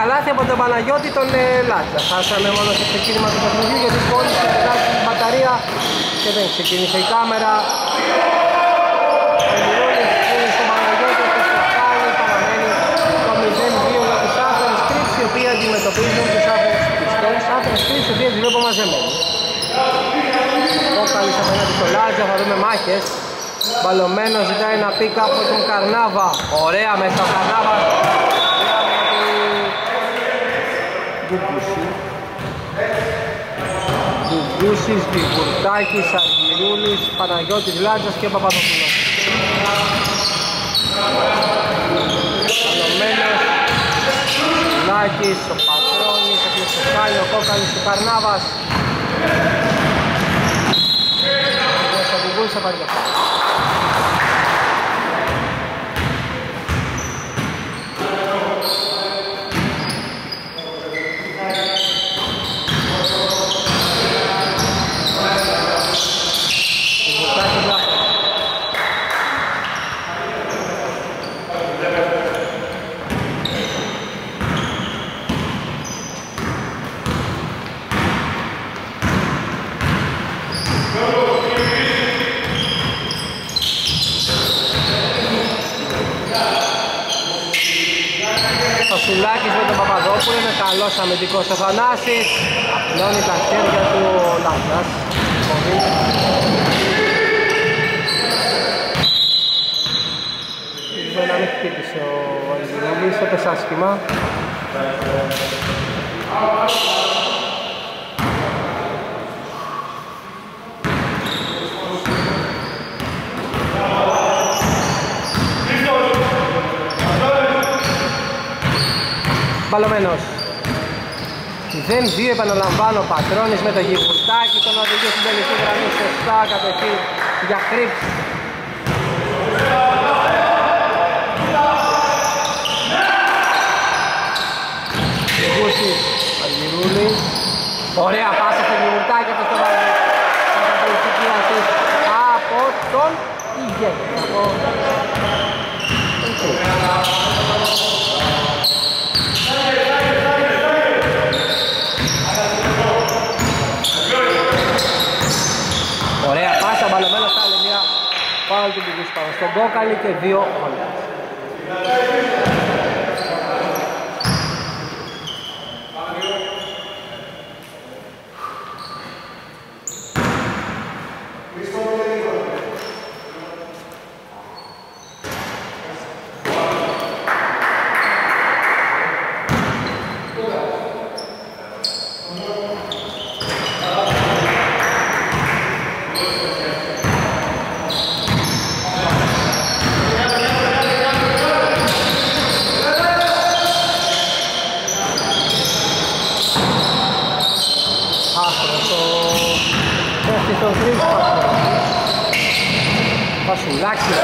καλάθι από τον Παναγιώτη τον Λάτσα. Χάσαμε μόνο στο ξεκίνημα του παιχνιδιού γιατί κόλλησε την μπαταρία και δεν ξεκίνησε η κάμερα. Ο Μιρούλης είναι στον Παναγιώτη και στο Σκάλι παραμένει το 0-2 για τους Άθερες Κρήψ οι οποίοι αντιμετωπίζουν τους Άθερες Κρήψ οι οποίοι τους βλέπω μαζεμένοι. Κόκαλης απέναντι στο Λάτσα, θα δούμε μάχες. Μπαλωμένο ζητάει ένα πικ από τον Καρνάβα. Ωραία μέσα ο Καρνάβα. Γκουγκούσης, Γιγουρτάκης, Αργυρούλης, Παναγιώτης Λάτζας και Παπαδοπούλος. Μπαλωμένος, Λάκης, ο Πατρώνης, ο Πιεσοκάλι, ο Κόκαλης, ο Καρνάβας. Ο Γκουγκούσης θα πάρει το φάουλ. Σουλάκης με τον Παπαδόπουλο, είναι καλός αμυντικός ο Θανάσης. Απλώνει τα χέρια του ο Λάγκας. Μπορεί να μην χτύπησε ο Αργυρούλης, έπεσε άσχημα. Μπαλωμένος. 0-2 επαναλαμβάνω, Πατρώνης με το Γιγουρτάκι, τον οδηγεί στην τελική γραμμή σωστά, κατευθείαν για Κρήψ. Γιγούσης, Αργυρούλης. Ωραία πάσα στο Γιγουρτάκι, αυτό στο βάζει. Καταπληκτική assist από τον ηγέτη. Ωραία πάσα, μπαλωμένος, άλλη μια φάουλ του Μπιγκούς πάνω στον Κόκαλη και 2 γκολ. Πασουλάκης.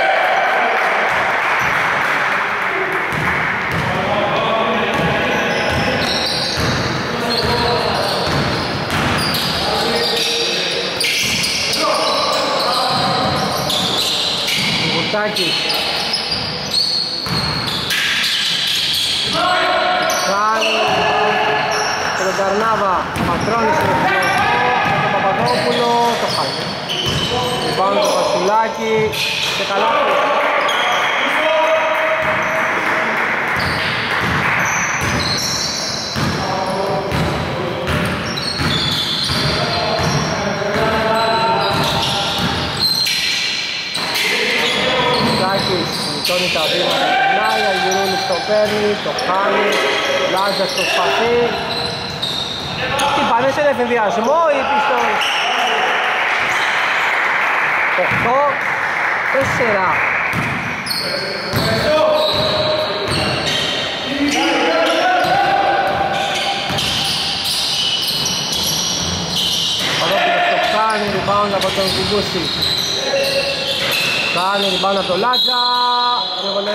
Γουρτάκης. Κάνει και τον Καρνάβα. Πατρώνης είναι τον Παπαδόπουλο. Το χάλει. Πάνω το Βασουλάκι και καλά του. Βασουλάκης μητώνει τα βήματα, περνάει, Αργυρούλης το παίρνει, το χάνει, Λάζας το σπαθεί. Τι πάνε σε εφηδιασμό ή πιστόλ. 8-4. Παρόπινος το κάνει, rebound από τον Κουγκούση. Κάνει rebound από τον Λάτζα. Έβολε.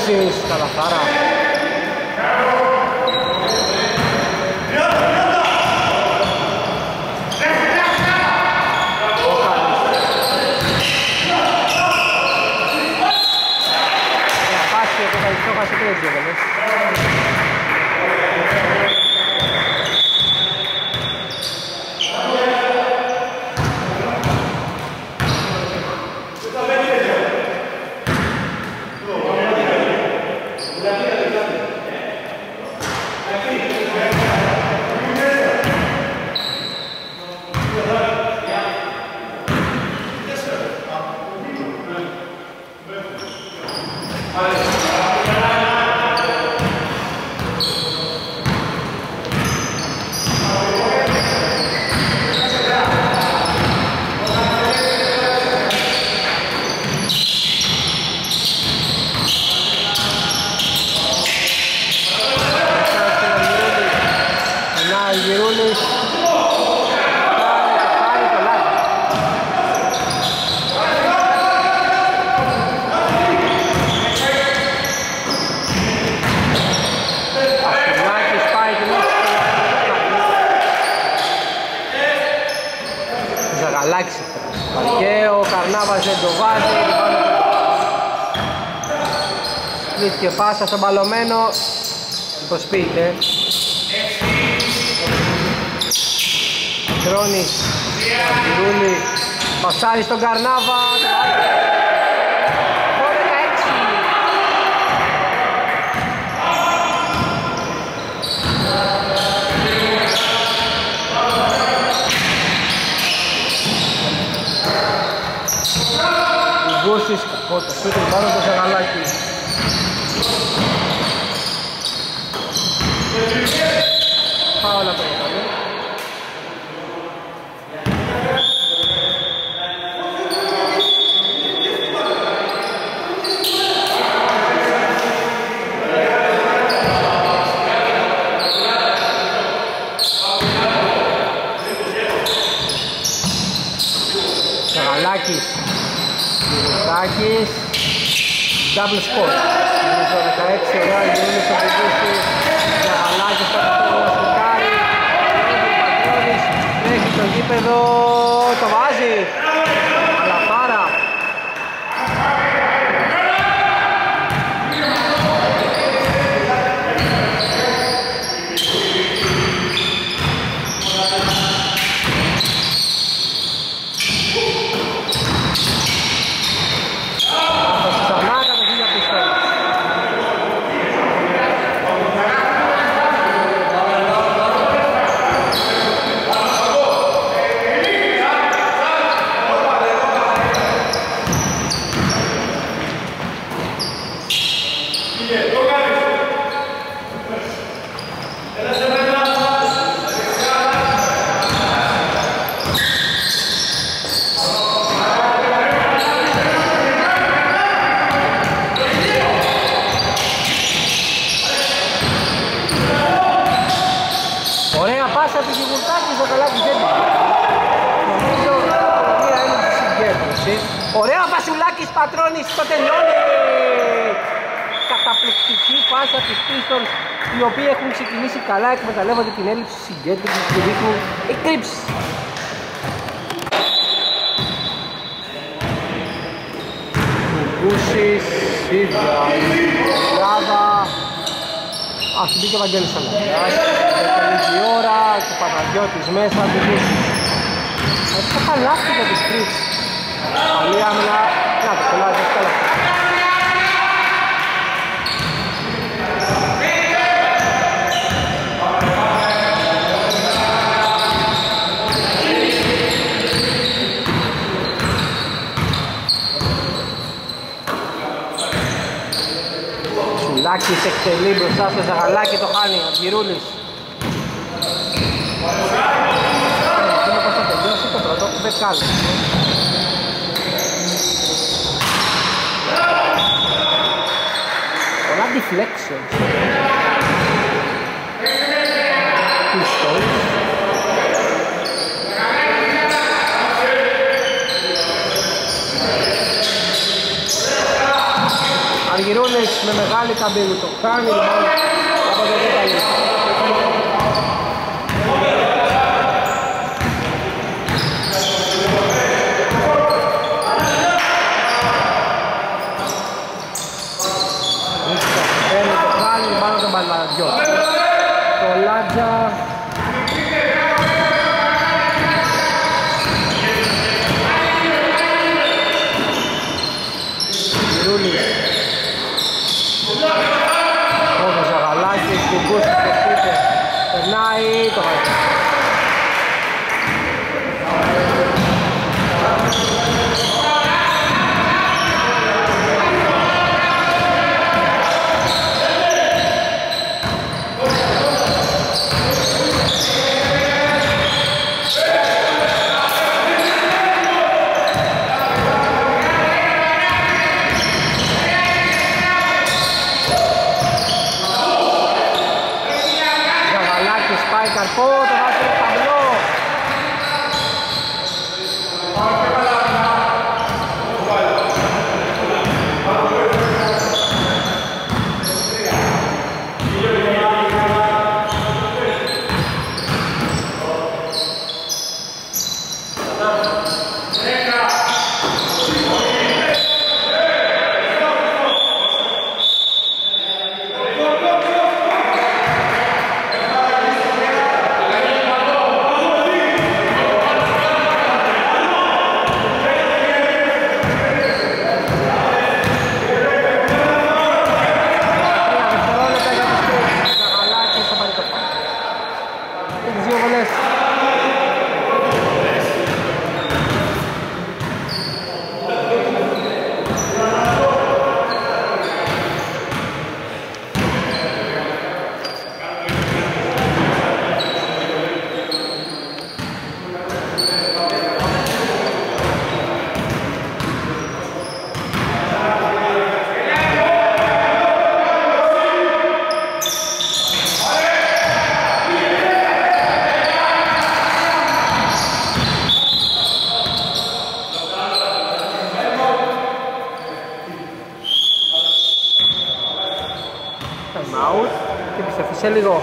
Κούσης, καλαθάρα. Χάσει τρεις διαβολές. Και ο Καρνάβας δεν το βάζει. Σπλίτ και πάσα στον μπαλωμένο. Προσποιείται. Κρόνης, Αντιρούλη, πασάρι στον Καρνάβα. Γκούσης, κακό το σούτ πάνω το Ζαγαλάκι. Φάουλα το έκανε. Ζαγαλάκης. Μιρουσάκης, double score. Νομίζω 16 ωραία, γυρνούν στο Πηγούση. Ζαγαλάκης θα το να σκουτάρει. Ο Πατρώνης τρέχει στο γήπεδο, το βάζει. Αλαφάρα. Ωραία Βασιλάκης Πατρώνης, το τελειώνει! Καταπληκτική πάσα της Pistons, οι οποίοι έχουν ξεκινήσει καλά, εκμεταλλεύονται την έλλειψη συγκέντρωσης και δείχνουν εκρήψεις. Κουκούσης, Σίδρα, Λάδα, ας μπήκε ο Βαγγέλης Αλαγιάς, έχει η ώρα, και ο Παπαγιώτης μέσα, έτσι θα χαλάσει για τις τρεις. Καλή άμυνα, να το κολλάζει εύκολα. Σουλάκης εκτελεί μπροστά στο Ζαγαλάκι, το χάνει, ο Γυρούλης. Είναι πως θα τελειώσει το πρώτο δεκάλεπτο. Πολλά deflections. Pistols. Αργυρώνες με μεγάλη καμπύλη το κάνει λοιπόν από το δεκαλί. Παίρνει το κάνει πάνω τον Παλαδιό. Το Λάτζα. Περνάει το βάζει. Καρπό, το βάζει το ταμπλό. Σε λίγο.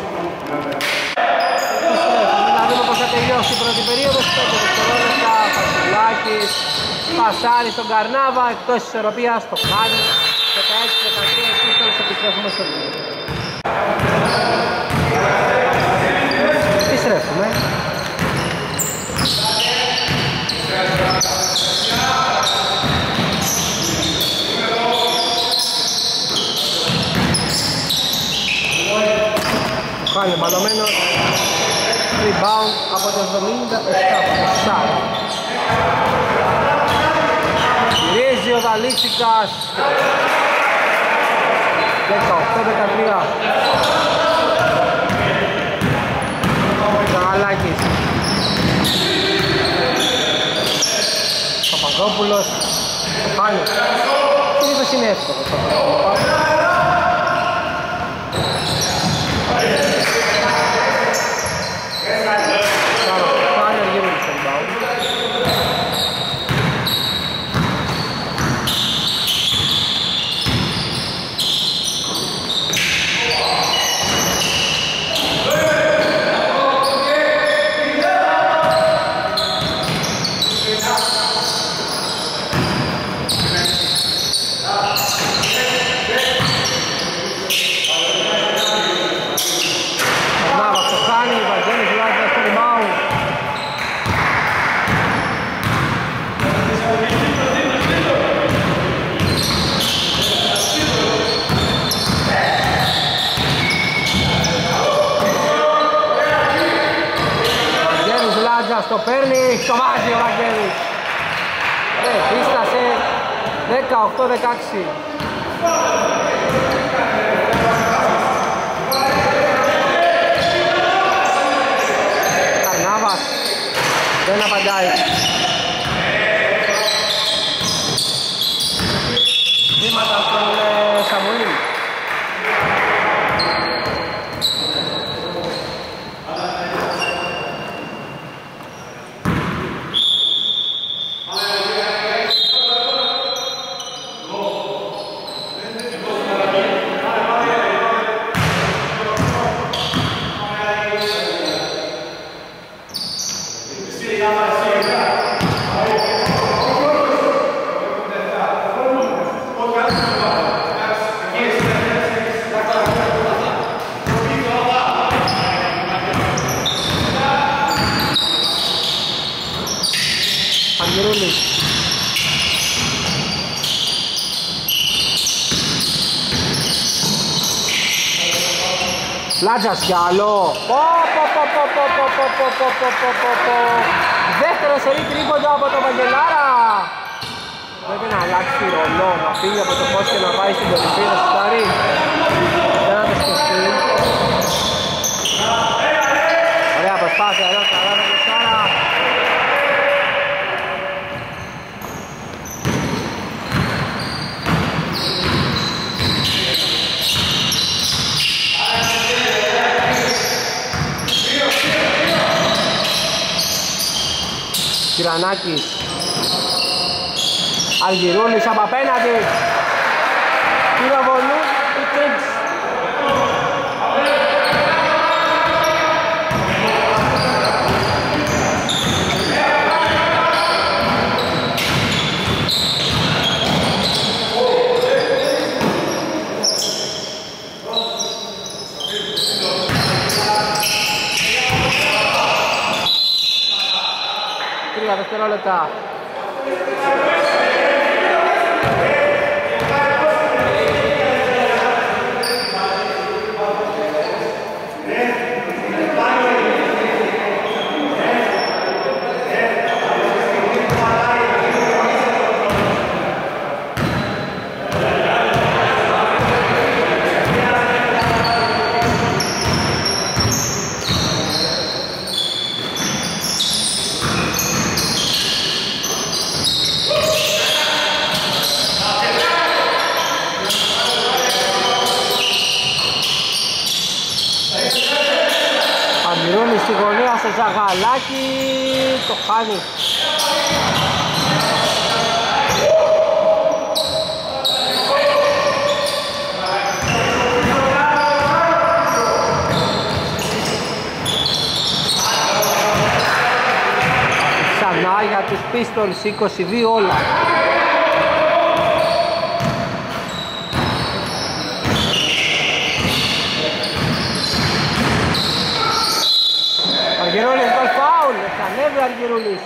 Να δούμε πως θα τελειώσει η πρώτη περίοδος. 5 δευτερόλεπτα, Φασουλάκης, πασάρι στον Καρνάβα, εκτός της ισορροπίας, το κάνει. 16-13, επίσης επιστρέφουμε στο λίγο. Επιστρέφουμε. Πάλι μπαλωμένος, rebound από το 77 από το Σάρα. Γυρίζει ο Δαλίτσικας. 18-13. Ζαγαλάκης. Παπαδόπουλος. Το χάνει. Συνήθως είναι εύκολο. Το παίρνει, το βάζει ο Βαγγέλης. Δίστασε 18-16. Καρνάβας δεν απαντάει. Βήματα στον Σαμουήλ. Αργυρούλης. Λάτζας κι άλλο. Δεύτερο σερί τρίποντο από τον Βαγγελάρα. Πρέπει να αλλάξει ρολό, να φύγει από το φως και να πάει στην κορυφή να σουτάρει. Δεν θα το σκεφτεί. Ωραία προσπάθεια εδώ, καλά να δεξάρα. Κυρανάκης. Αργυρούλης από απέναντι. Πυροβολού ή τρίξ. Τρία δευτερόλεπτα. Στη γωνία στο Ζαγαλάκι, το χάνει. Ξανά για τους Pistols, 22 όλα. Αργυρούλης γκολ φάουλ, εξανέβει ο Αργυρούλης.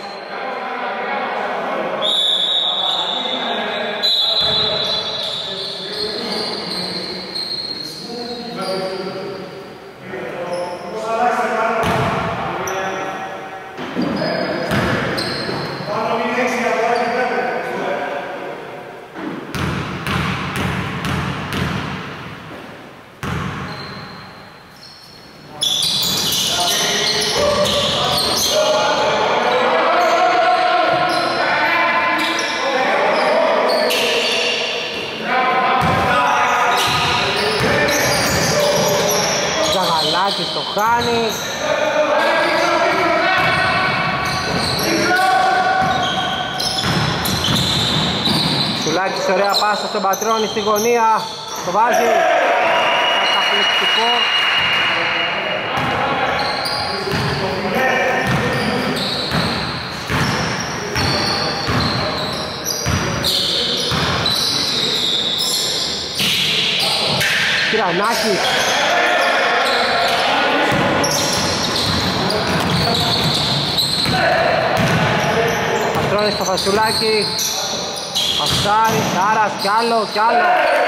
Το χάνει. Σουλάκης ωραία πάσα στον Πατρώνη στη γωνία. Το βάζει. Καταπληκτικό. Κυρανάκης. Πατρώνης στο Φασουλάκι. Πασάρι, Σάρας, κι άλλο, κι άλλο.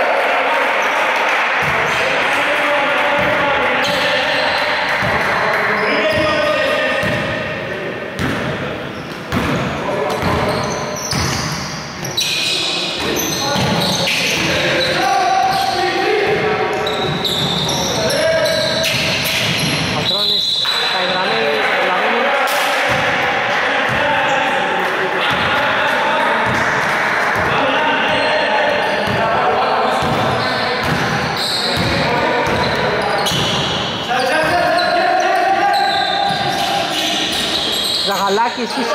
Ζαγαλάκης ίσως.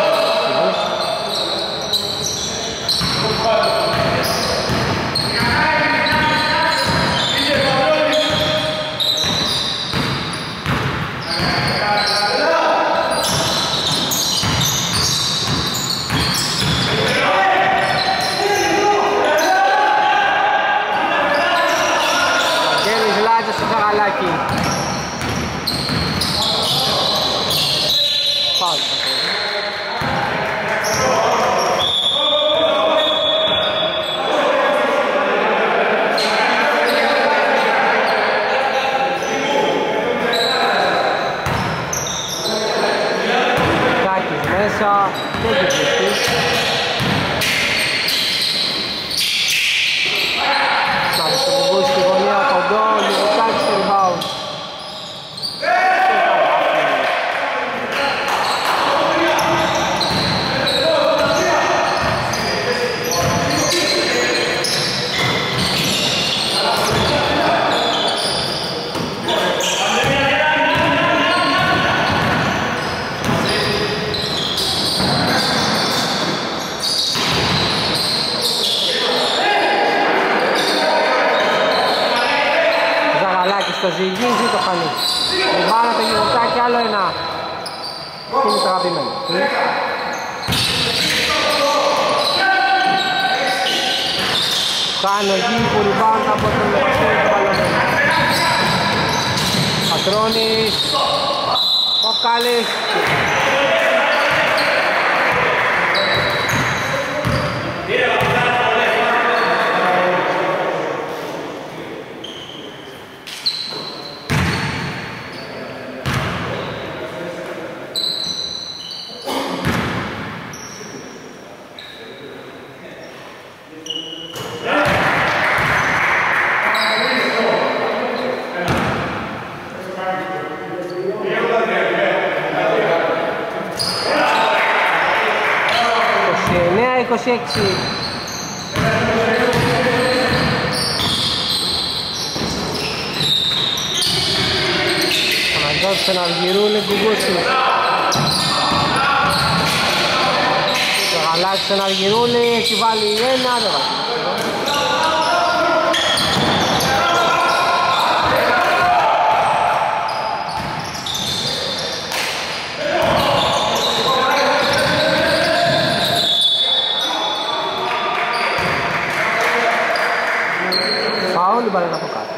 Αγγέλης Λάτζος στο Ζαγαλάκη. Πάλι. μέσα και κυκλιστής. Σάρες το κουμπούι στη γωνία, κοντό, Λιβωτάκης στο rebound. Το ζυγίζει, το χάνει. Λιμπάνα το Λιβωτάκη, άλλο ένα. Είναι το αγαπημένο. Κάνει ο Γίγου, λιμπάνα από τον Βασίλη του Παλωμένο. Πατρώνης. Κόκκαλης. Αναγκάζεται να αργυρούν Γκουγκούσι. Το γαλάξι να αργυρούν, έχει βάλει ένα, δεν βάζει. Φάουλ, μπάλα από κάτω.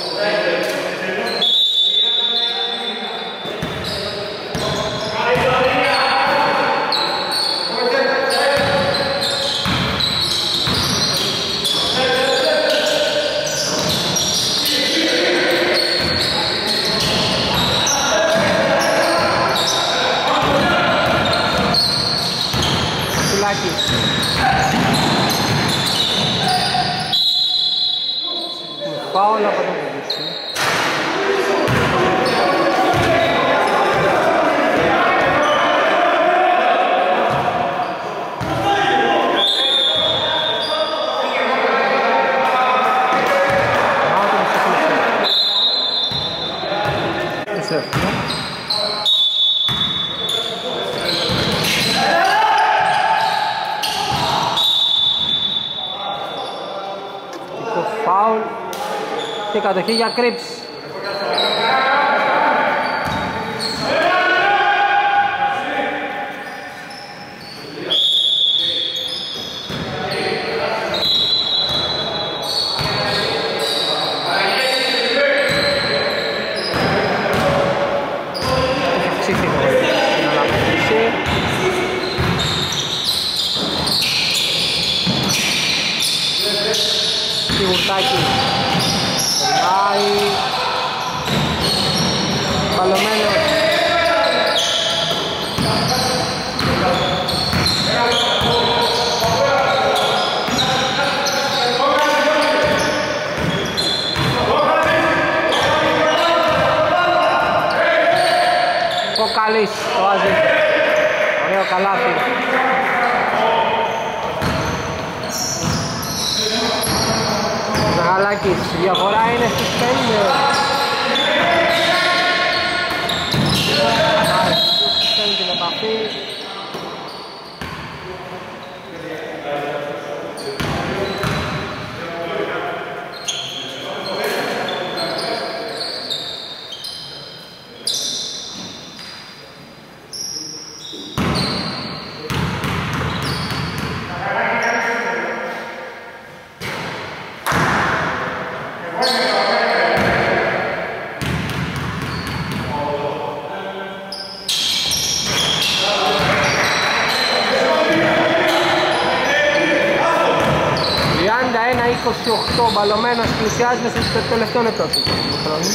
Φάουλ από τον Γκουγκούσι. Φάουλ και κατοχή για Κρύψ. Σιγουρτάκη περνάει Παλωμένος. Κοκαλής το βάζει, ωραίο καλάθι. Ζαγαλάκης, η διαφορά είναι στις 5. Στέλνει την επαφή. Ο Μπαλωμένος πλησιάζει μέσα στο τελευταίο λεπτό του χρόνου.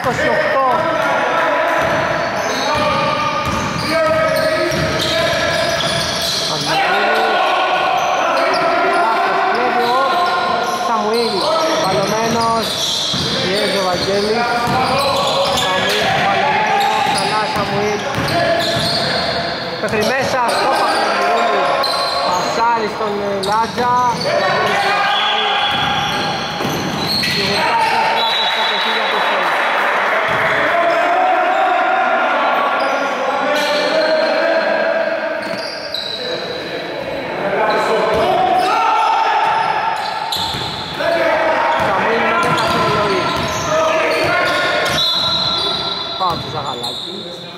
Σαμουήλ, παλωμένος, πιέζει ο Βαγγέλης. Σαμουήλ, παλωμένο, ξανά Σαμουήλ. Μέχρι μέσα, στόπα Πλευρούλη, πασάρι στον Λάτζα. Πάω του Ζαγαλάκη.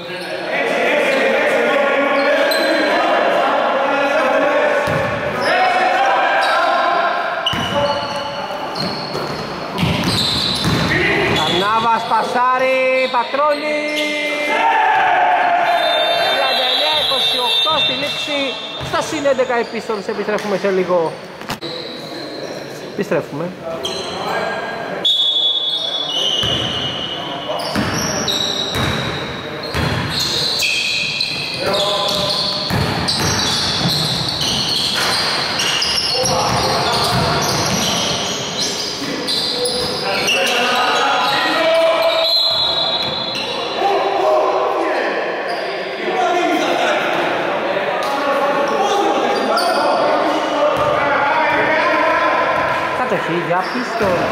Καρνάβας, πασάρι, Πατρόλη. 39-28 στη λήξη. Στα συν 11 επίστολες, επιστρέφουμε σε λίγο. Επιστρέφουμε. Για Pistons.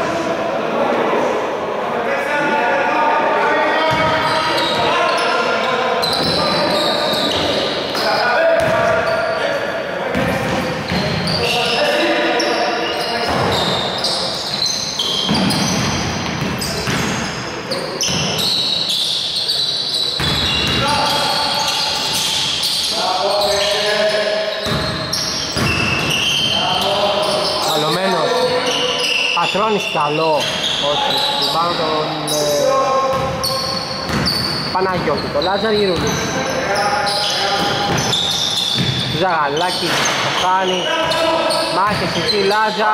Πατρώνεις καλό, όχι, του πάνω τον Παναγιώτη, το Λάζαρ Γυρούλη. Ζαγαλάκη, το κάνει, μάχες εκεί, Λάζα,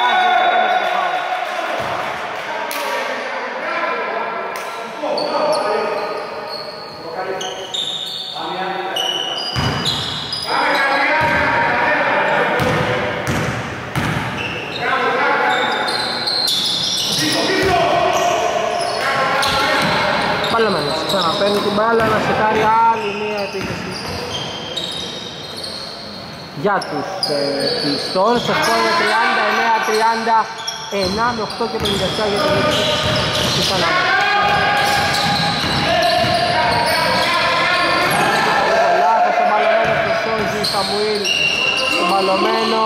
ξαναπαίρνει την μπάλα να σετάρει άλλη μία επίθεση για τους Pistons. Το σκορ είναι 39-30, 9 με 8 και 57 για την λήξη της ανάμεσης. Λάθος ο μπαλωμένος του Σόζη, Σαμουήλ ο μπαλωμένο.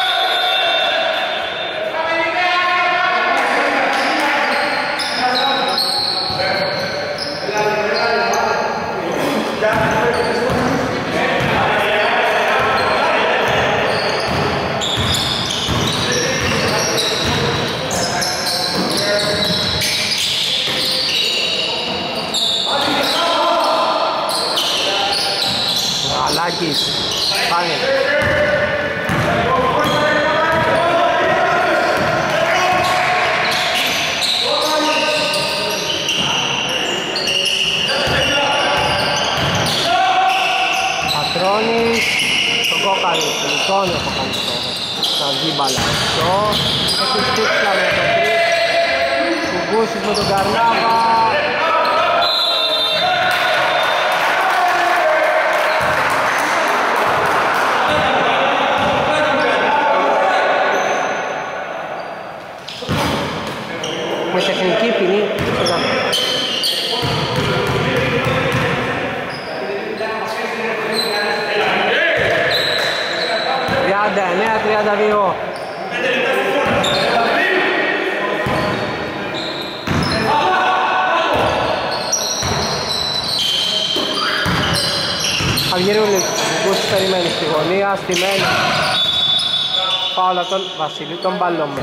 Πάνε. Πατρώνης, τον κόκαλο, τον Λιτώνιο από κάνει το δίμπαλα αυτό. Έχει στήξα με τον Τρίπ, Κουγκούσης με τον Καρνάβα. Με τεχνική ποινή. 39-32. Αυγερούλη, ο Γκούσης περιμένει στη γωνία, στημένη. Πάολα τον Βασίλη, τον Παλώμε.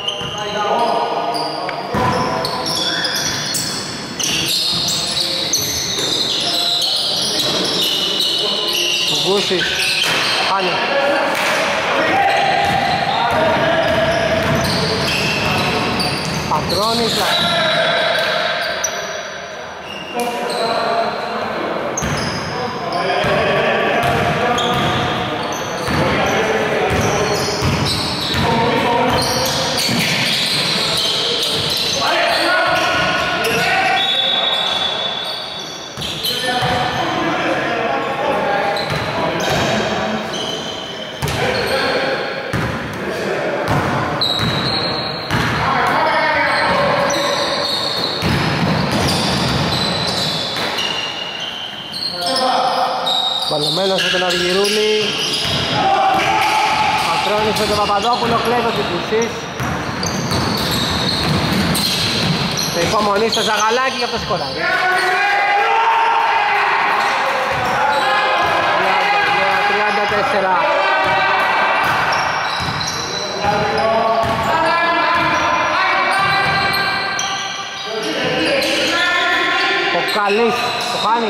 Ο Γκούσης, πάνε. Πατρώνης, Πατρώνης με τον Αργυρούλη. Πατρώνης με τον Παπαδόπουλο, κλέβει ο Τυπουσής. Σε υπομονή στο Ζαγαλάκι για το σκοράρι. 34. Ο Καλής, το χάνει.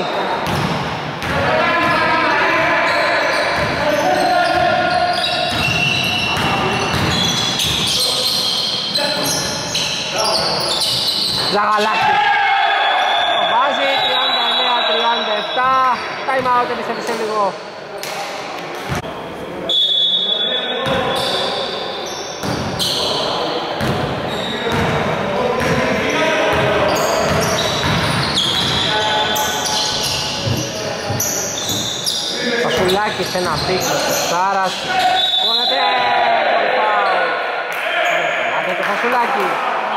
Ζαγαλάκη. Το βάζει, 39-37. Time out, επιστρέφει λίγο. Πασουλάκης ένα πίξο στο Σάρας. Πόνεται, φάουλ. Άντε το Πασουλάκη.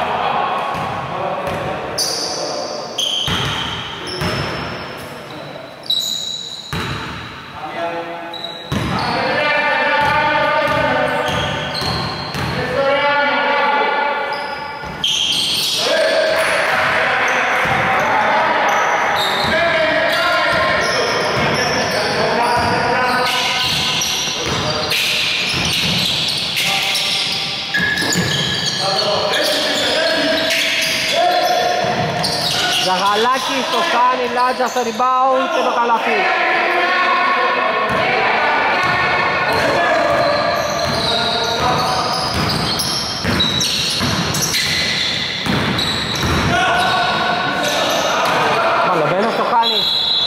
Ζαγαλάκης το κάνει, Λάτζα στο rebound και το καλαθί. Μαλωμένος το κάνει.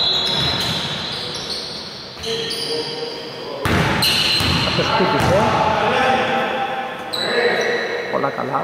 Αυτός χτύπησε. Πολλά καλά.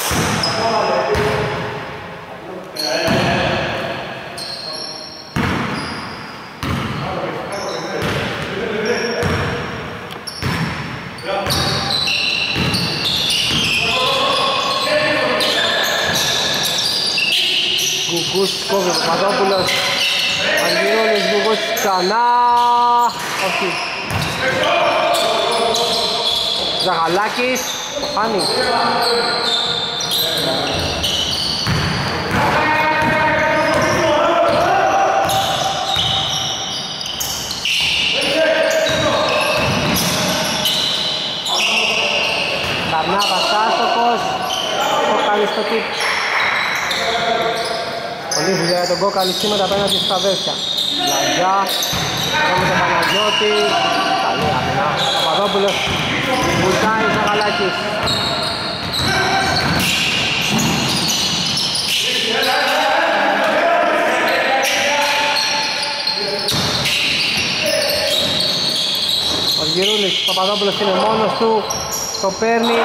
Γκουγκούς κόβει ο Παπαδόπουλος. Αργυρώνης, Γκουγκούς ξανά. Όχι. Ζαγαλάκης, το χάνει. Καρνάβας άστοχος. Το κάνει στο τύπ. Πολύ δουλειά για τον Κόκαλη σήμερα απέναντι στα αδέρφια. Λαγιά, με τον Παναγιώτη. Καλή άμυνα. Παπαδόπουλος, βουτάει ο Ζαγαλάκης. Ο Γυρούλης, ο Παπαδόπουλος είναι μόνος του. Το παίρνει.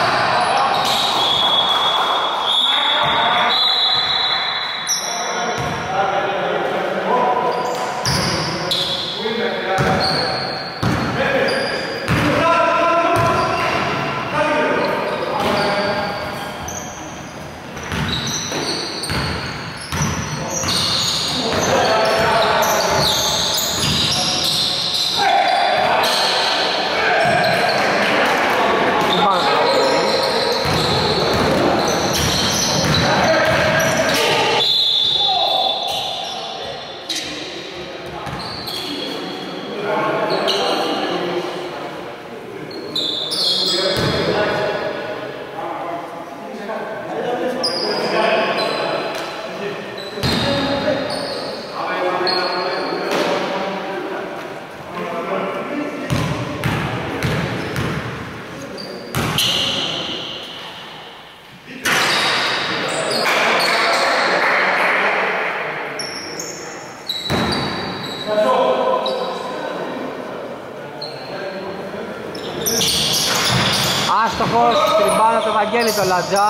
Άστοχος, τριμπάνα το Βαγγέλη το Λατζά.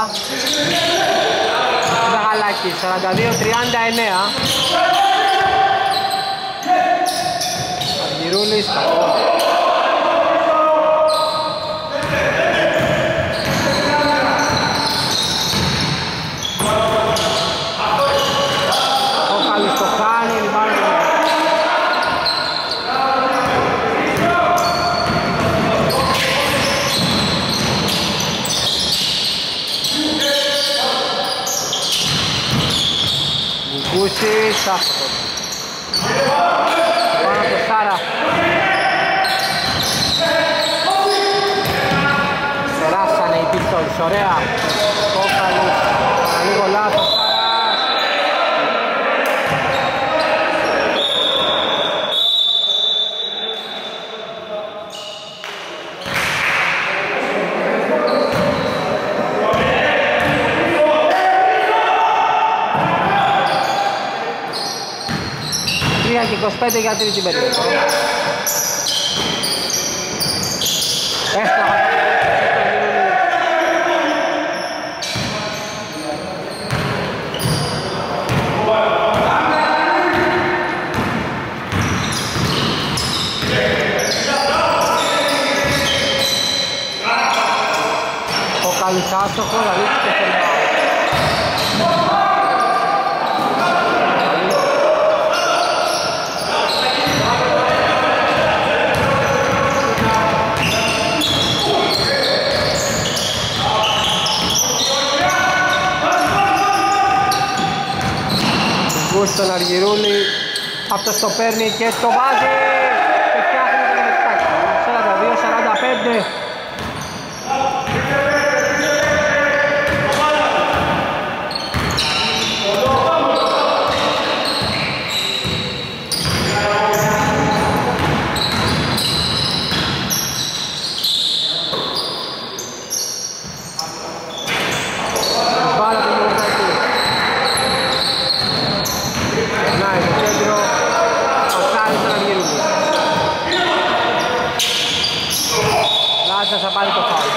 Ζαγαλάκη, 42-39. Αργυρούλης, κακό. Ο Καλής το κάνει, λιμπάνε. Μιχαλούτσης, άστοχος. Πάνω από το Σάρα. Περάσανε οι Pistols, ωραία. Κόκαλης, λίγο λάθος. Και 25 για τρίτη περίοδο. Έστοχα. Ο Καλής άστοχο, θα λήξει και στο λαό. Στον Αργυρούλη, αυτός το παίρνει και το βάζει και φτιάχνει το μεστάκι. 42-45. Θα πάρει το φάουλ.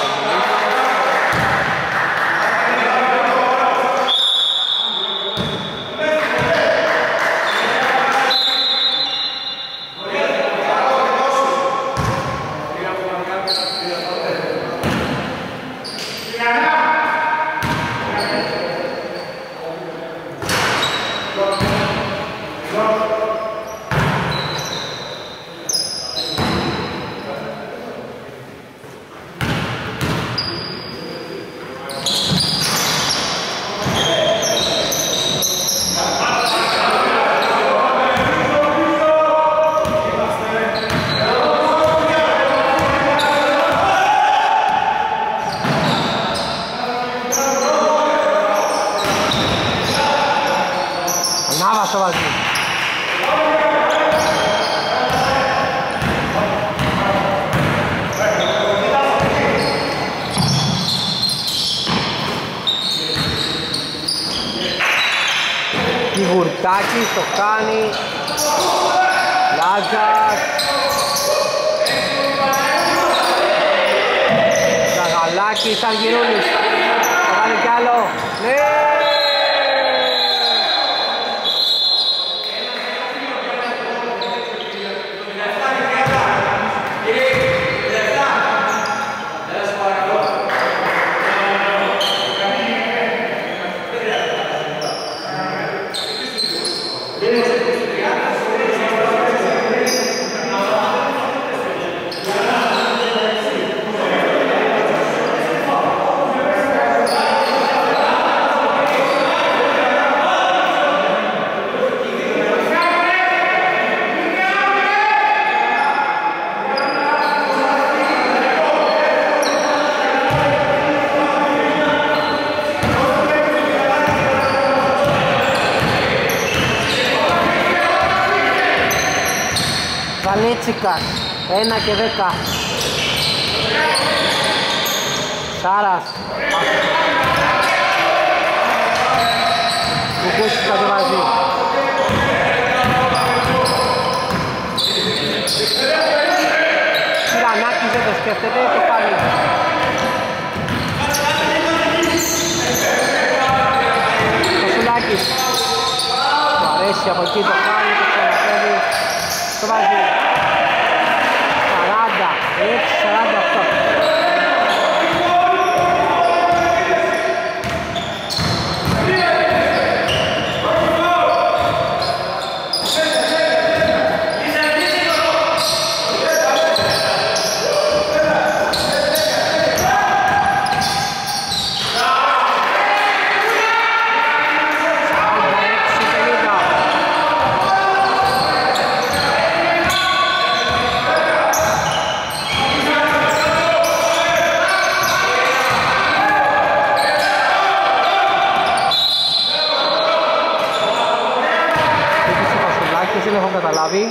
Νάβας το βάζει. Κιγουρτάκης το κάνει. Λάζας. Ζαγαλάκης, Αργυρούλης. Θα βάλει κι άλλο. Ναι! Βαλίτσικας, 1 και 10. Σάρας. Κουκούσης κατεβάζει. Σιρανάκης δεν το σκέφτεται, το πάρει. Κοσουλάκης. Του αρέσει από εκεί, το κάνει, το ξαναφέρει. Το βάζει. 40-48. προλάβει.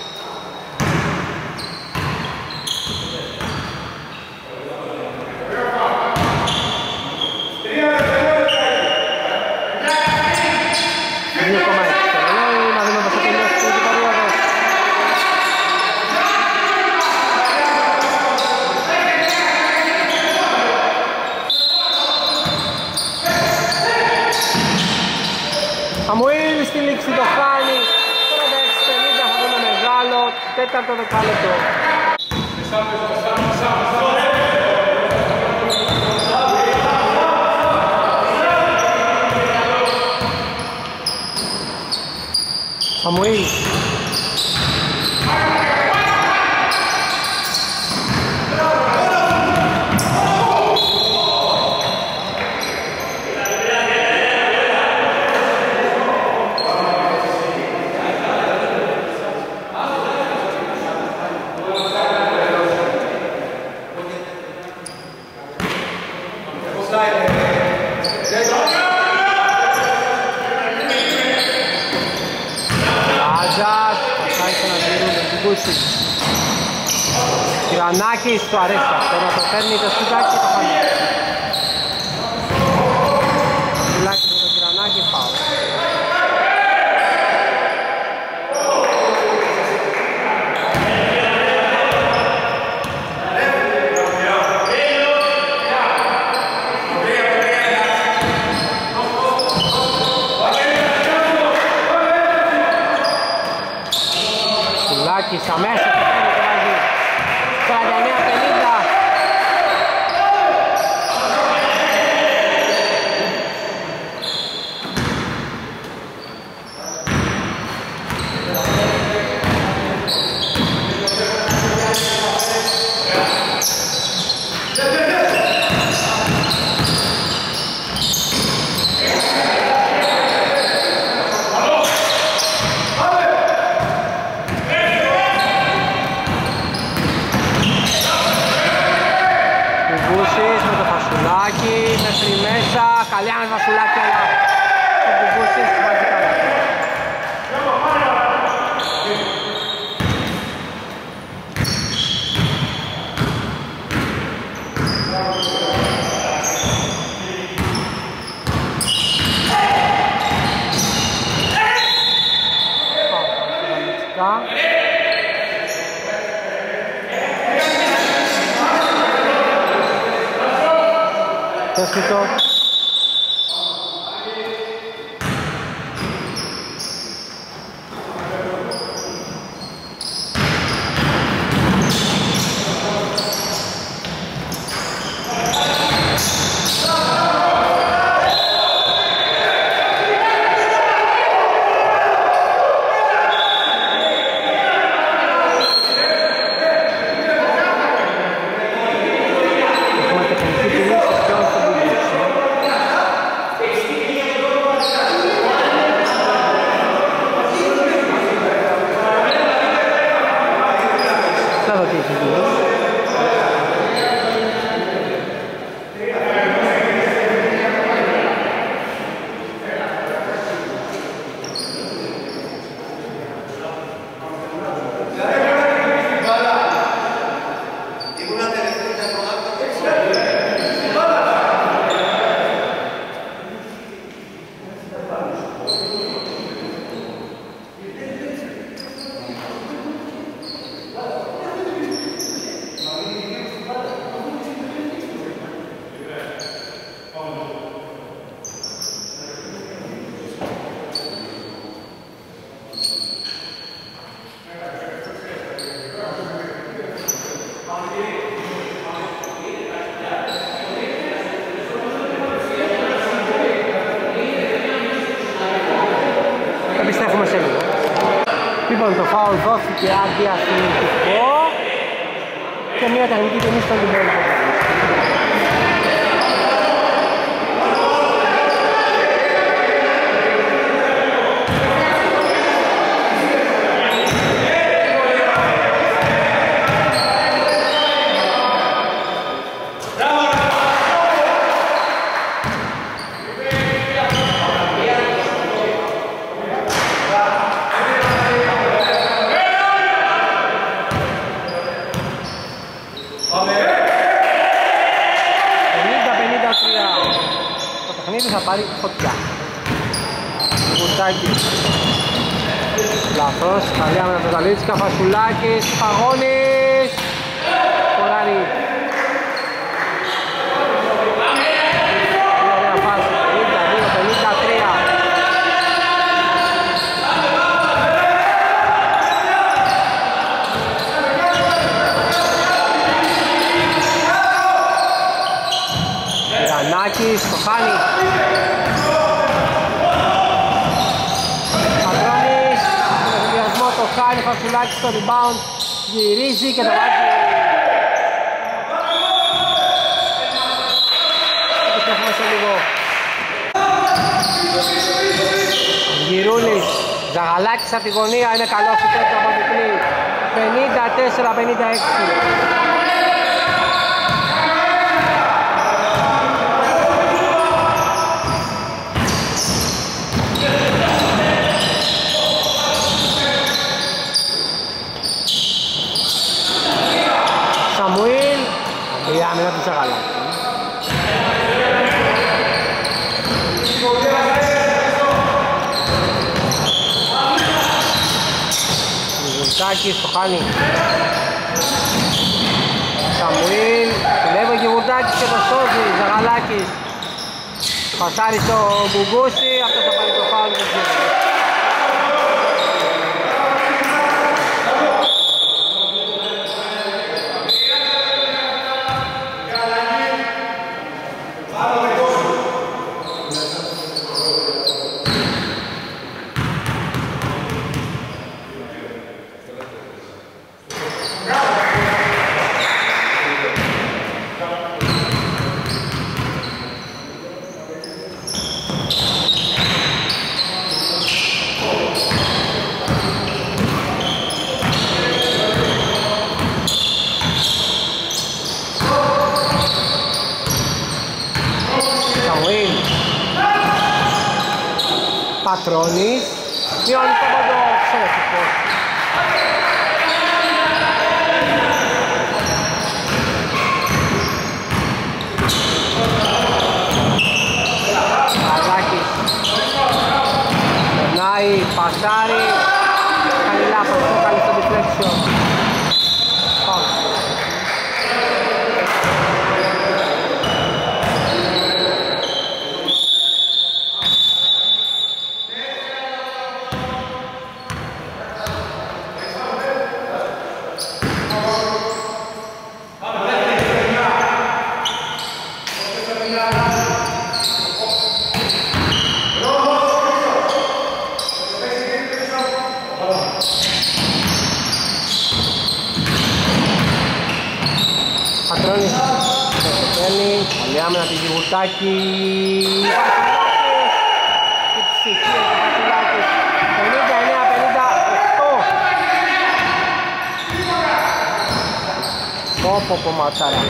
Σαμουήλ στη λήξη το χάνει. 46-50 θα δούμε μεγάλο τέταρτο δεκάλεπτο. Σαμουήλ. Γρανάκης, του αρέσει αυτό να το παίρνει το σκουτάκι και το χάνει. Σκουλάκι με το Γρανάκη, πάω. Σκουλάκης αμέσως. 49-50. Μέχρι μέσα, καλή ένας Βασουλάκη, αλλά ο Κουβούσης βάζει καλά. Τέσσιτο. Επιστρέφουμε σε λίγο. Λοιπόν, το φάουλ δόθηκε αντιαθλητικό και μια τεχνική τιμή στον Λιμπέλη. Το παιχνίδι θα πάρει φωτιά. Γουρτάκης. Λάθος, καλή άμυνα από το Ταλίτσικα, Φασουλάκης, Παγώνης. Κοράρι. Ωραία φάση, 52-53. Ρανάκης, το χάνει. Πατρώνης, στον ευδιασμό το χάνει, Φασουλάκης στο rebound, γυρίζει και το βάζει. Επιστρέφουμε σε λίγο. Γυρούλης, Ζαγαλάκης από τη γωνία, είναι καλό φυτέτο από διπλή. 54-56. Η άμυνα του Ζαγαλάκη. Γουρτάκης το χάνει. Σαμουήλ, δουλεύει ο Γιγουρτάκης και το σώζει. Ζαγαλάκης πασάρει στο Μπουγκούσι, αυτός θα πάρει το φάουλ του γύρω. Πατρώνης, μειώνει το πόντο, ξέφυγο. Καλάκης, περνάει, πασάρει, κάνει λάθος, το κάνει στο deflection. Πατρώνης, το παίρνει, καλή άμυνα τη Γιγουρτάκη. Βασιλάκης, η ψυχή του Βασιλάκης, 59-58. Πόπο ματσάρα.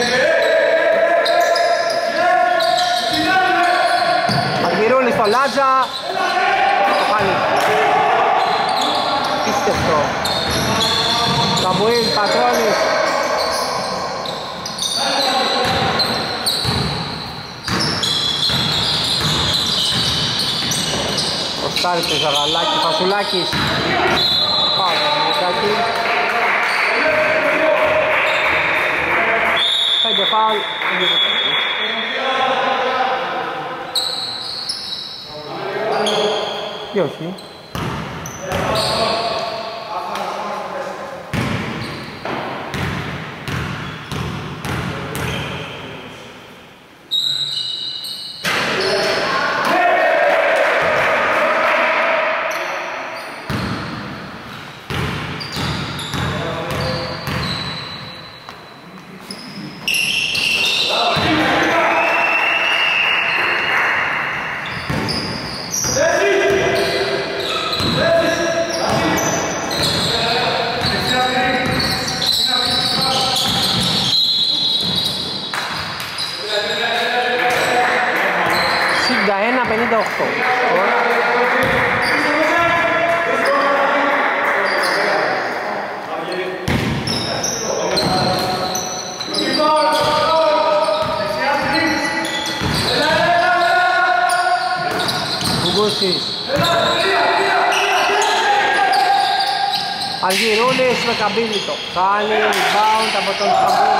Αργυρούλης στο Λάτζα, το χάνει. Πίστευτο. Σαμπουήλ, Πατρώνης. Κοστάρι το Ζαγαλάκη, Φασουλάκης. Πάμε, Μουκάκη. 5 φάουλ. Και όχι. Μπούσης. Αργυρούλης με καμπύλη το χάνει, rebound από τον Καμπούλη.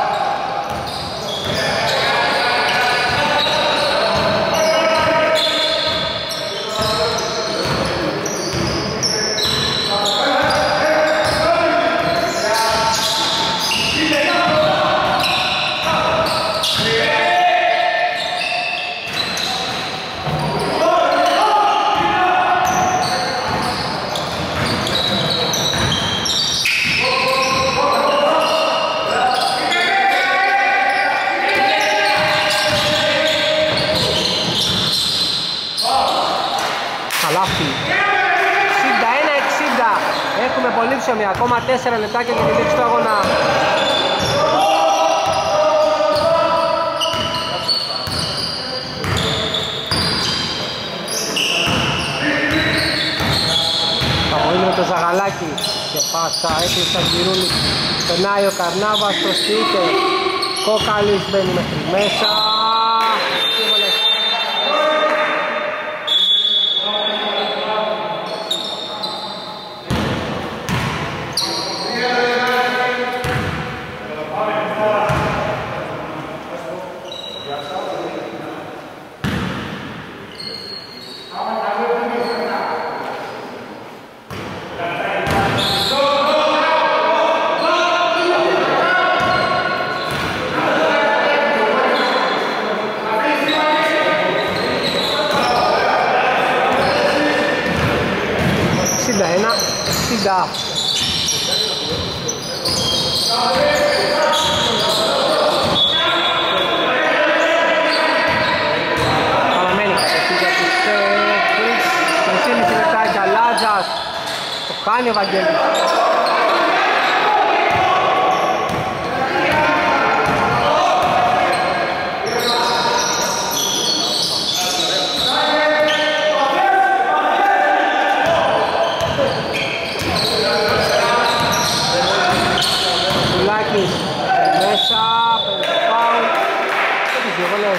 Πολύ ψωμί, ακόμα 4 λεπτάκια για τη λήξη του αγώνα. Παπαοίλου με το Ζαγαλάκι και πάσα έκλεισε Αργυρούλη. Περνάει ο Καρνάβας, το στείτε. Κόκαλης μπαίνει μέχρι μέσα. Παραμένει κατευθύν για τους 3,5 λεπτά για Λάτζας. Το κάνει ο Βαγγέλης. Μέσα, πέντε φάουλ και τις δύο βολές.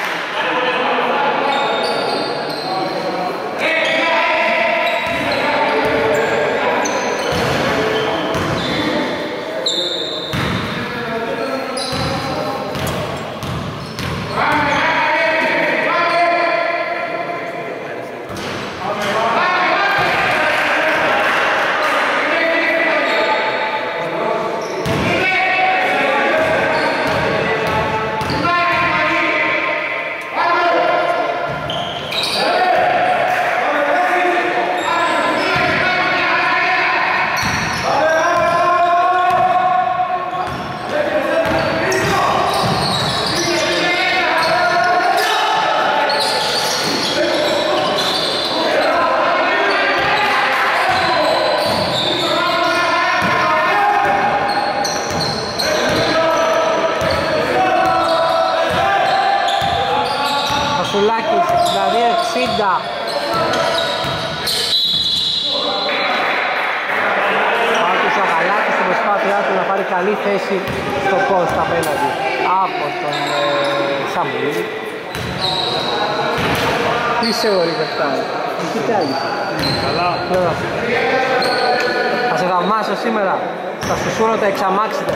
Σουλάκης, 62-60. Άκουσα ο Γαλάκης στην προσπάθειά του να πάρει καλή θέση στο post απέναντι από τον Σαμουήλ. Τι σε όρει πεφτάει, τι κάνεις? Καλά. Θα σε θαυμάσω σήμερα, θα σου σούρω τα εξαμάξιτα.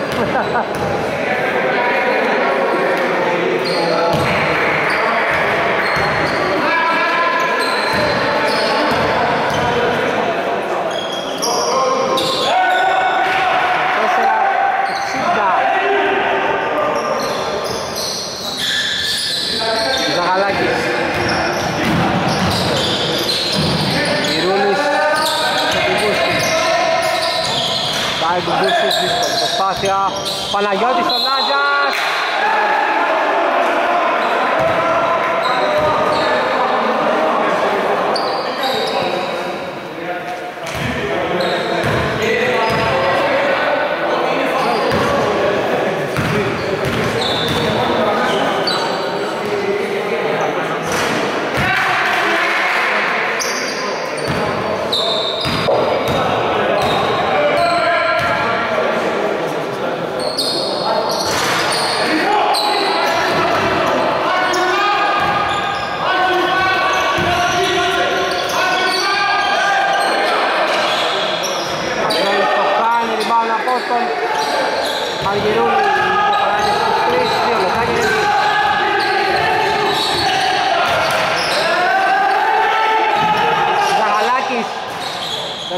Προσπάθεια, Παναγιώτης στον Άντζας.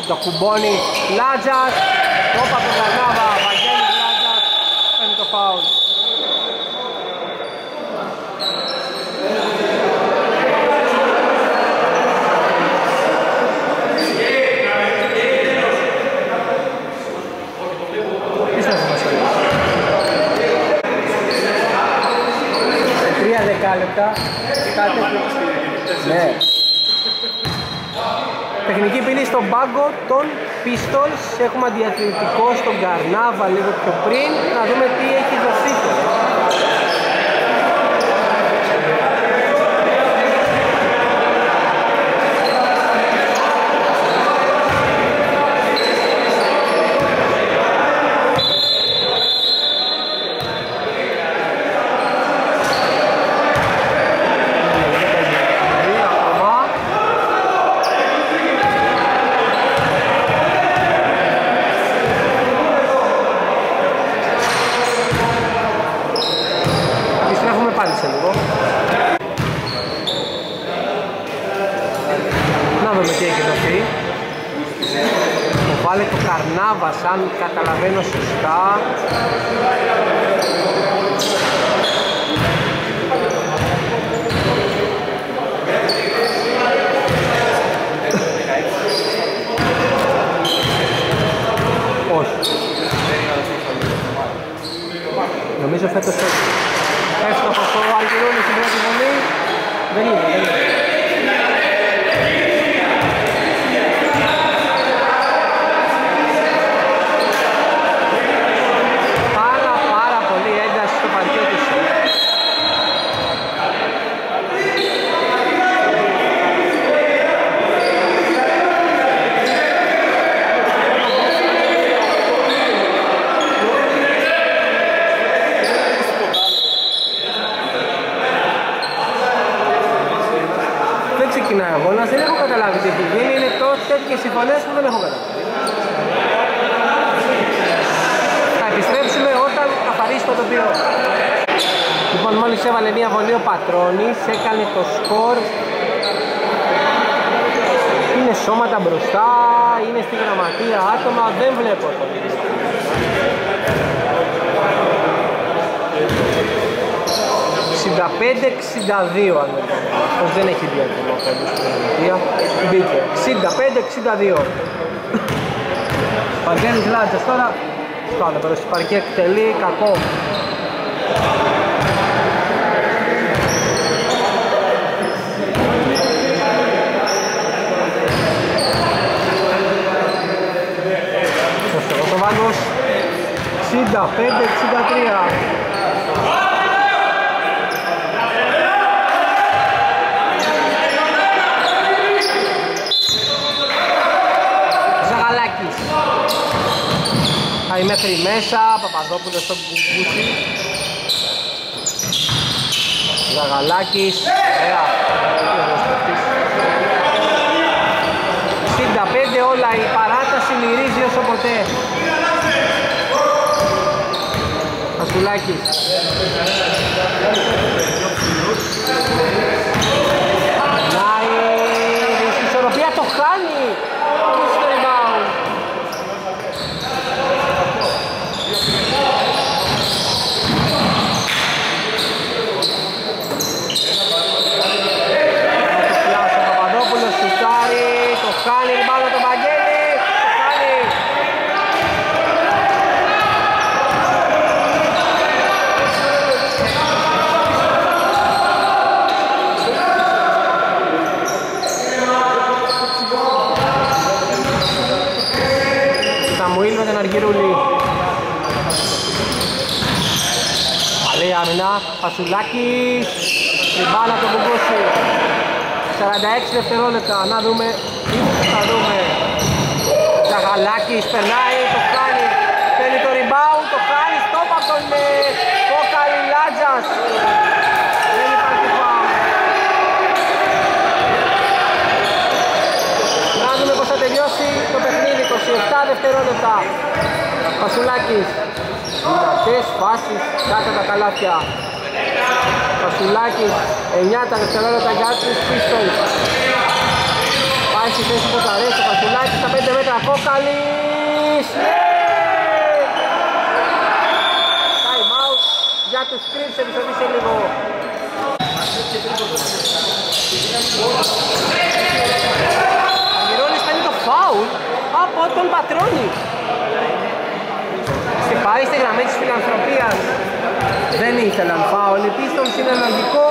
το κουμπώνει Λάτζας, τόπα από τον Καρνάβα, Βαγγέλης Λάτζας, παίρνει το φάουλ. Σε 3 δεκάλεπτα, κάτι ναι. Τεχνική ποινή στον πάγκο των Pistols. Έχουμε αντιαθλητικό στον Καρνάβα λίγο πιο πριν. Να δούμε τι έχει δοθεί τώρα. Βάλε το Καρνάβας, αν καταλαβαίνω σωστά. Όχι. Νομίζω φέτος εύστοχος ο Αργυρώνης στην πρώτη βολή. Δεν είναι. Δεν έχω καταλάβει τι έχει γίνει, είναι τέτοιες συμφωνίες που δεν έχω καταλάβει. Θα επιστρέψουμε όταν καθαρίσει το τοπίο. Λοιπόν, μόλις έβαλε μία βολή ο Πατρώνης, έκανε το σκορ. Είναι σώματα μπροστά, είναι στη γραμματεία άτομα, δεν βλέπω το. 65-62 αν δεν κάνω. Αυτός δεν έχει μπει ακόμα πέντος στην γραμματεία. Μπήκε. 65-62. Βαγγέλης Λάτζας τώρα. Στο άλλο πέρα, παρκή εκτελεί, κακό. Ο Βάγκος 65-63. Πάει μέχρι μέσα, Παπαδόπουλος στον Κουκούτσι. Ζαγαλάκης, ωραία. 65 όλα, η παράταση μυρίζει όσο ποτέ. Ασουλάκης. Νάει, η ισορροπία το χάνει. Κάνει μπάλα το Βαγγέλη, το κάνει. Σαμουήλ με τον Αργυρούλη. Καλή άμυνα, Πασουλάκης, την μπάλα το Κουκούτσι. 46 δευτερόλεπτα, να δούμε. Θα δούμε. Ζαγαλάκης περνάει, το κάνει. Παίρνει το rebound, το κάνει. Στόπ από τον Κόκαλη Λάτζας. Δεν υπάρχει φάουλ. Να δούμε πως θα τελειώσει το παιχνίδι. 27 δευτερόλεπτα. Πασουλάκης. Δυνατές φάσεις κάτω τα καλάθια. Πασουλάκης. 9 τα δευτερόλεπτα για τους Pistols. Πάει στη θέση που του αρέσει ο Χασουλάκης στα 5 μέτρα. Κόκαλης. Time out για τους Crips, επιστροφή σε λίγο. Αγγερώνης κάνει το φάουλ από τον Πατρώνη. Πάει στη γραμμή της φιλανθρωπίας. Δεν ήθελαν φάουλ, οι Pistons είναι λογικό.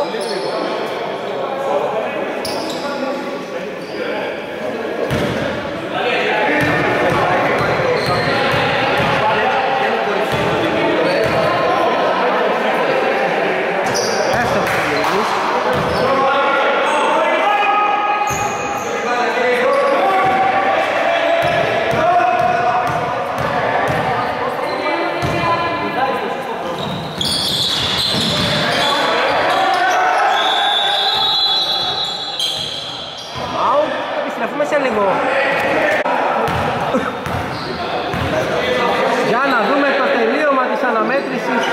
Για να δούμε το τελείωμα της αναμέτρησης.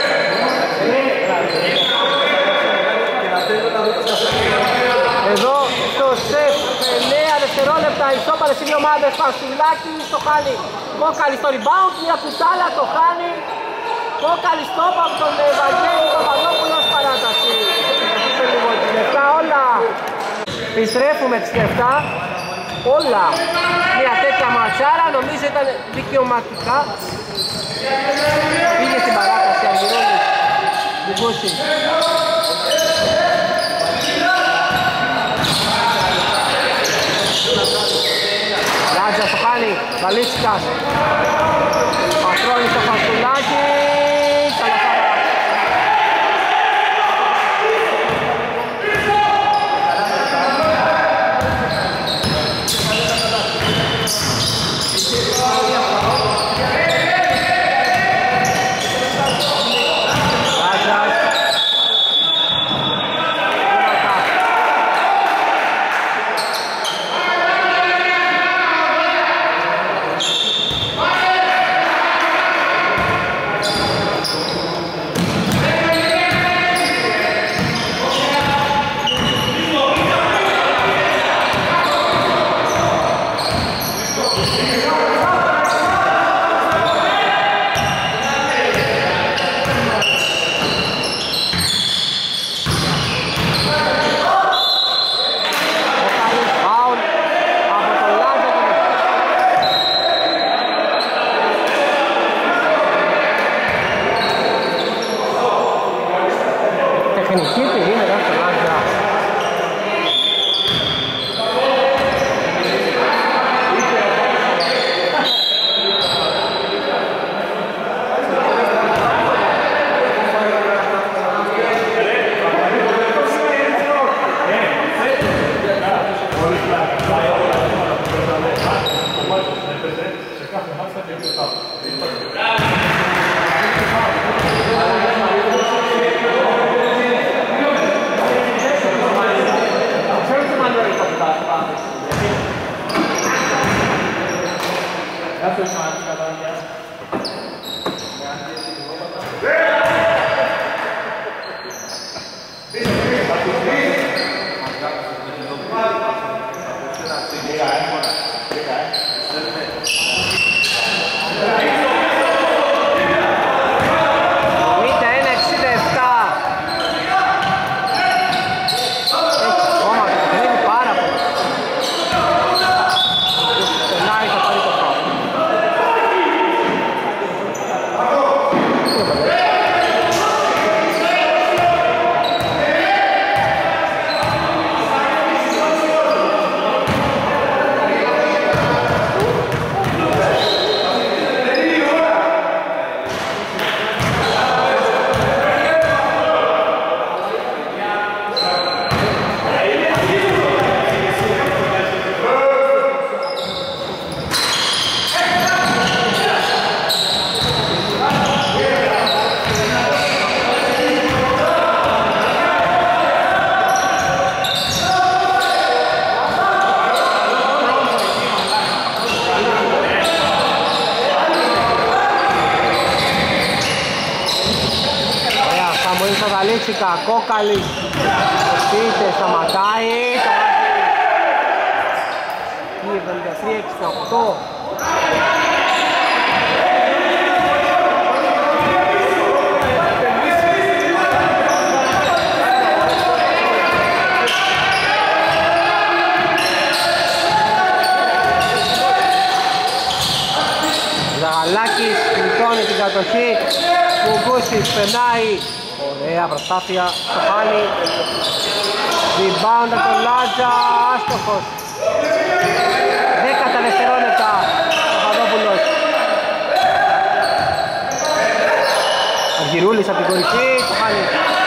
Εδώ στο σεφ 9 δευτερόλεπτα ισόπαλες οι δύο ομάδες. Πασουλάκη το χάνει. Κόκαλη στο rebound, μια κουτάλα το χάνει. Κόκαλη στόπ από τον Βαγγέλη Παπαδόπουλο ως παράταση. Όλα. Επιστρέφουμε τις 7. Όλα. Μια τέτοια ματσάρα νομίζω ήταν δικαιωματικά. Πήγε στην παράταση Αργυρώνης. Δικούση. Ράτζας το χάνει. Βαλίτσικας. Πατρώνης στο Φαστουλάκι. Καλαφάρα. Κόκαλης, πείτε, σταματάει, φύγει 73-68. Ζαγαλάκης πληκώνει την κατοχή, Κουγκούσης περνάει, ωραία προσπάθεια στο χάνει, rebound από τον Λάτζα, άστοχος, 10 δευτερόλεπτα, Παπαδόπουλος, Αργυρούλης από την κορυφή, το χάνει.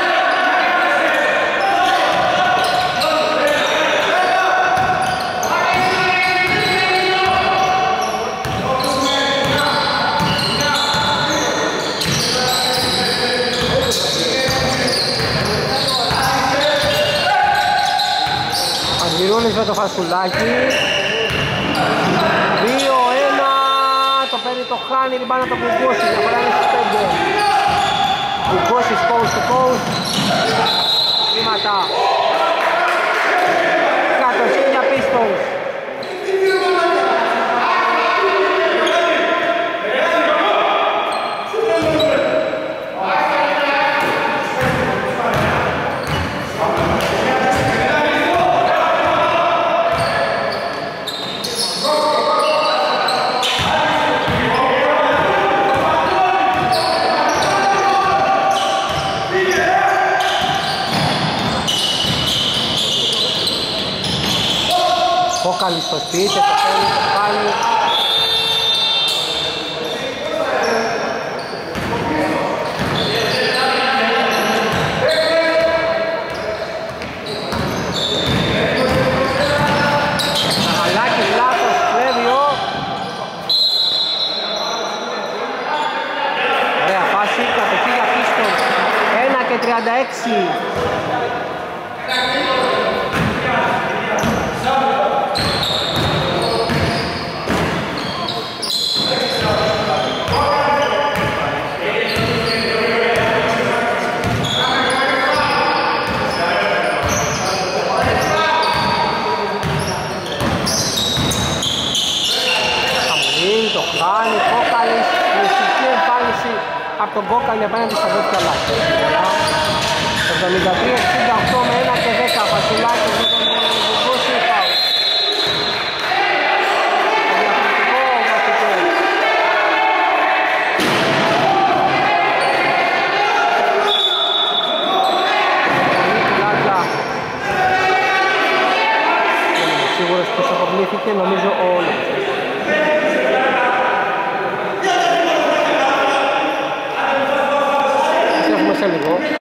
Με το φασκουλάκι 2-1, το παίρνει, το χάνει, την πάνω το Κουγκούσης, διαφορά είναι στις 5. Κουγκούσης coast to coast, βήματα, κατοχή για Pistons. Κόκαλη στο σπίτι, το παίρνει, το κάνει. Αγαλάκης λάθος, Φλέβιο. Ωραία φάση, κατοχή για Pistons, 1-36. Από τον Κόκαλη απέναντι στα Βότια Λάκη. 73-68 με 1 και 10. Φασουλάκη με τον Κουγκούση φάουλ. Διαφορετικό βασικό. Λάτζα. Δεν είμαι σίγουρος πως αποβλήθηκε, νομίζω όλοι. Σε λίγο.